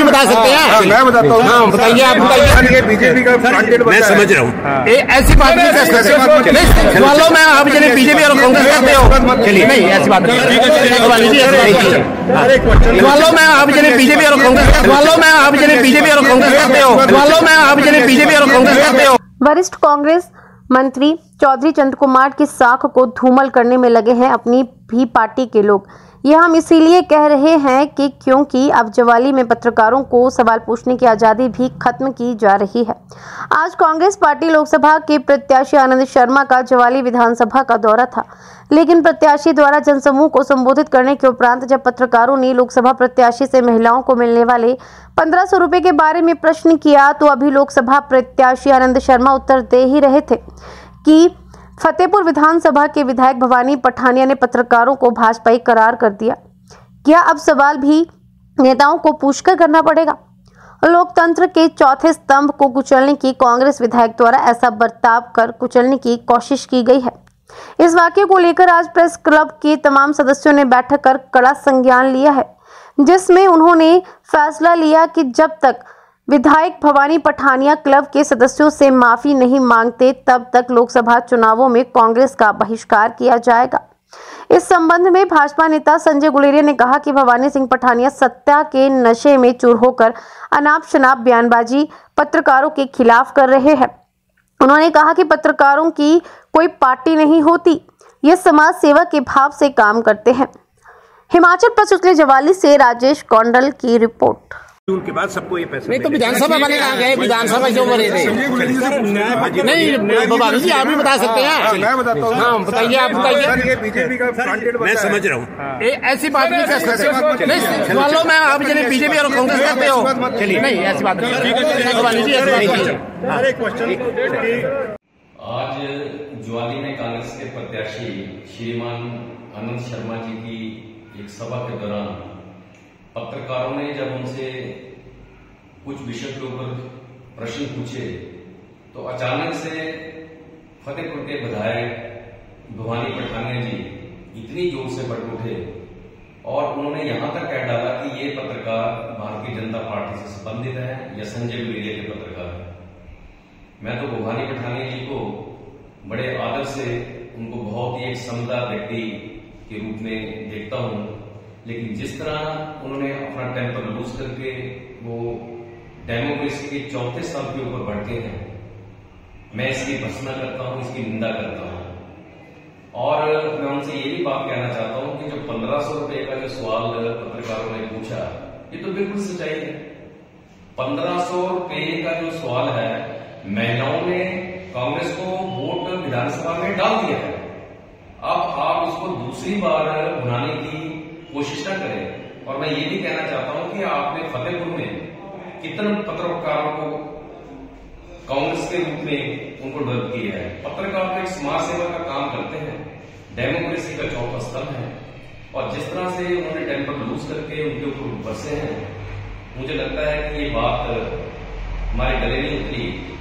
बता सकते हैं? मैं बताता हूँ। हाँ बताइए, आप बताइए। ये बीजेपी का मैं समझ रहा हूँ। ऐसी बात नहीं कर सकते। सवालों में आप जब बीजेपी और कांग्रेस करते हो, चलिए नहीं ऐसी बात नहीं। सवालों में आप जब बीजेपी और कांग्रेस करते हो। वरिष्ठ कांग्रेस मंत्री चौधरी चंद कुमार की साख को धूमल करने में लगे हैं अपनी भी पार्टी के लोग। यह हम इसीलिए कह रहे हैं कि क्योंकि अब ज्वाली में पत्रकारों को सवाल पूछने की आज़ादी भी खत्म की जा रही है। आज कांग्रेस पार्टी लोकसभा के प्रत्याशी आनंद शर्मा का ज्वाली विधानसभा का दौरा था, लेकिन प्रत्याशी द्वारा जनसमूह को संबोधित करने के उपरांत जब पत्रकारों ने लोकसभा प्रत्याशी से महिलाओं को मिलने वाले 1500 रुपए के बारे में प्रश्न किया, तो अभी लोकसभा प्रत्याशी आनंद शर्मा उत्तर दे ही रहे थे कि फतेहपुर विधानसभा के विधायक भवानी पठानिया ने पत्रकारों को भाजपाई करार कर दिया। क्या अब सवाल भी नेताओं को पूछकर करना पड़ेगा? लोकतंत्र के चौथे स्तंभ को कुचलने की कांग्रेस विधायक द्वारा ऐसा बर्ताव कर कुचलने की कोशिश की गई है। इस वाकये को लेकर आज प्रेस क्लब के तमाम सदस्यों ने बैठक कर कड़ा संज्ञान लिया है, जिसमें उन्होंने फैसला लिया कि जब तक विधायक भवानी पठानिया क्लब के सदस्यों से माफी नहीं मांगते तब तक लोकसभा चुनावों में कांग्रेस का बहिष्कार किया जाएगा। इस संबंध में भाजपा नेता संजय गुलेरिया ने कहा कि भवानी सिंह पठानिया सत्ता के नशे में चूर होकर अनाप शनाप बयानबाजी पत्रकारों के खिलाफ कर रहे हैं। उन्होंने कहा कि पत्रकारों की कोई पार्टी नहीं होती, ये समाज सेवा के भाव से काम करते हैं। हिमाचल प्रस्तुत ज्वाली से राजेश कौंडल की रिपोर्ट। के बाद सबको ये पैसे नहीं तो विधानसभा वाले कहाँ गए? विधानसभा क्यों भरे थे? नहीं भवानी जी आप भी बता सकते हैं। मैं बताता हूँ। हाँ बताइए, आप बताइए। ये बीजेपी का मैं समझ रहा हूँ। ऐसी बात नहीं कर सकते। नहीं सवालों में आप जब बीजेपी और कांग्रेस करते हो, चलिए नहीं ऐसी बात नहीं। भवानी जी आज ज्वाली में कांग्रेस के प्रत्याशी श्रीमान आनंद शर्मा जी की एक सभा के दौरान पत्रकारों ने जब उनसे कुछ विषय के ऊपर प्रश्न पूछे तो अचानक से फतेहपुर के विधायक भवानी पठानिया जी इतनी जोर से बढ़ उठे और उन्होंने यहां तक कह डाला कि ये पत्रकार भारतीय जनता पार्टी से संबंधित है या संजय गुलेरिया के पत्रकार है। मैं तो भवानी पठानिया जी को बड़े आदर से उनको बहुत ही एक समझदार व्यक्ति के रूप में देखता हूं, लेकिन जिस तरह उन्होंने अपना टेम्पर लूज करके वो डेमोक्रेसी के चौथे स्तंभ के ऊपर बढ़ते हैं, मैं इसकी भर्त्सना करता हूं, इसकी निंदा करता हूं। और मैं उनसे ये भी बात कहना चाहता हूं कि जो 1500 रुपए का जो सवाल पत्रकारों ने पूछा, ये तो बिल्कुल सच्चाई है। 1500 रुपए का जो सवाल है, महिलाओं ने कांग्रेस को वोट विधानसभा में डाल दिया है। अब आप इसको दूसरी बार बनाने की कोशिश न करें। और मैं ये भी कहना चाहता हूं कि आपने फतेहपुर में कितने पत्रकारों को कांग्रेस के रूप में उनको डेवलप किया है। पत्रकार तो एक समाज सेवा का काम करते हैं, डेमोक्रेसी का चौथा स्तंभ है, और जिस तरह से उन्होंने टेम्पर लूज करके उनके ऊपर बरसे हैं, मुझे लगता है कि ये बात हमारे गले नहीं उतरी।